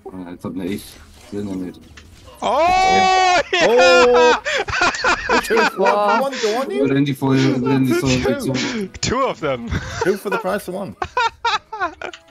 Jetzt hab ne ich. Sehen wir nicht. Oh! Yeah! Wow. One, go on you. Brennen die voll, brennen die so. Two of them. 2 for the price of 1.